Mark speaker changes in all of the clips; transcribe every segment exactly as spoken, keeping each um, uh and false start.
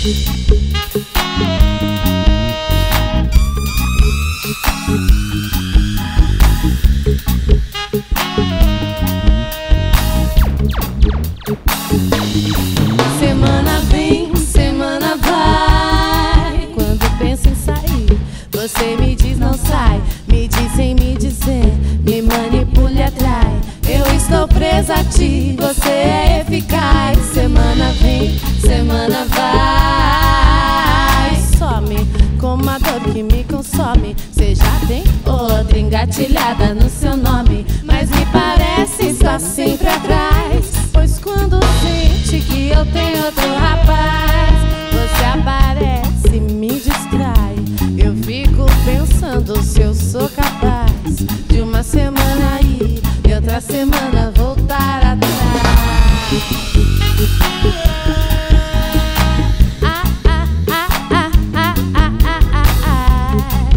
Speaker 1: Semana vem, semana vai. Quando penso em sair, você me diz não sai. Me diz sem me dizer, me manipula e atrai. Eu estou presa a ti, você é eficaz. Semana vem, semana vai. Some como a dor que me consome. Você já tem outra engatilhada no seu nome, mas me parece estar sempre atrás. Pois quando sente que eu tenho outro rapaz, você aparece e me distrai. Eu fico pensando se eu sou capaz de uma semana ir e outra semana voltar atrás. Ah, ah, ah, ah, ah, ah, ah, ah, ah.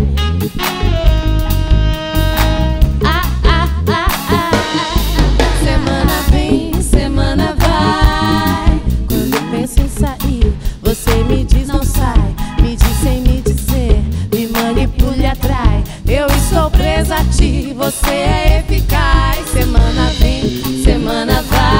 Speaker 1: Ah, ah, ah, ah. Semana vem, semana vai. Quando penso em sair, você me diz não sai. Me diz sem me dizer, me manipula e atrai. Eu estou presa a ti, você é eficaz. Semana vem, semana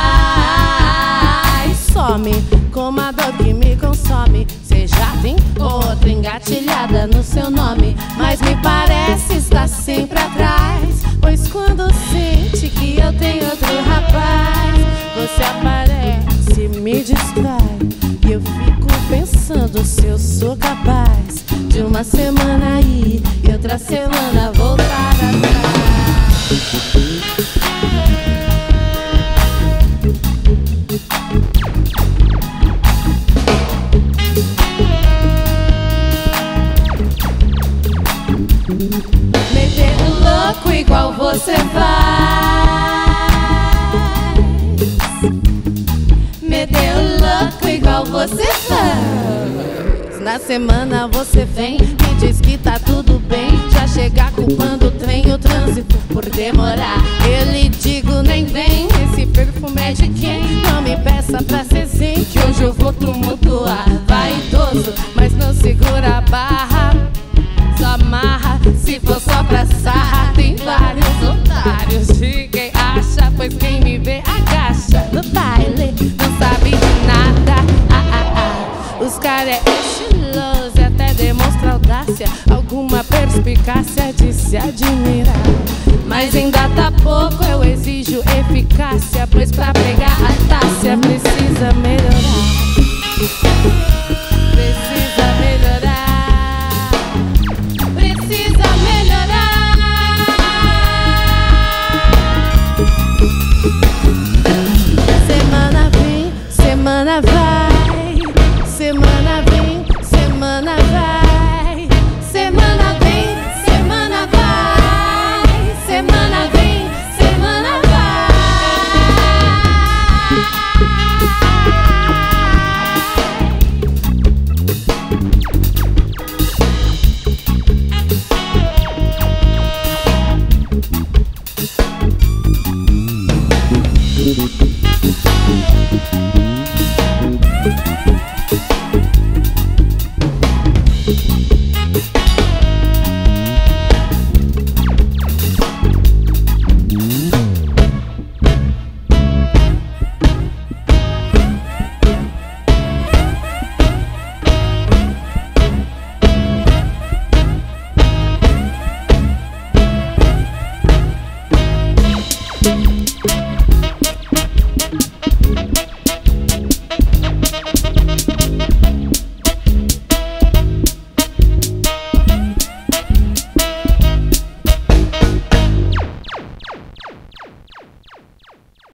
Speaker 1: vai. Some como a dor que me consome. Você já tem outra engatilhada no seu nome, mas me parece estar sempre atrás. Pois quando sente que eu tenho outro rapaz, você aparece e me distrai. E eu fico pensando se eu sou capaz de uma semana ir e outra semana voltar atrás. Metendo louco igual você faz. Metendo louco igual você faz. Na semana você vem, me diz que tá tudo bem. Já chega culpando o trem, o trânsito por demorar. Eu lhe digo nem vem, esse perfume é de quem? Não me peça pra ser zen, que hoje eu vou tumultuar. Vaidoso, mas não segura a barra, só amarra, se for só pra sarra. Tem vários otários de quem acha, pois quem me vê agacha. No baile não sabe de nada. Ah, ah, ah. Os cara é estiloso e até demonstra audácia, alguma perspicácia de se admirar. Mas ainda tá pouco, eu exijo eficácia, pois pra pegar a Tássia precisa melhorar. Precisa melhorar. Precisa melhorar. Semana vem, semana vai. Semana vem, semana vai. Semana vem, semana vai. Semana vem, semana vai.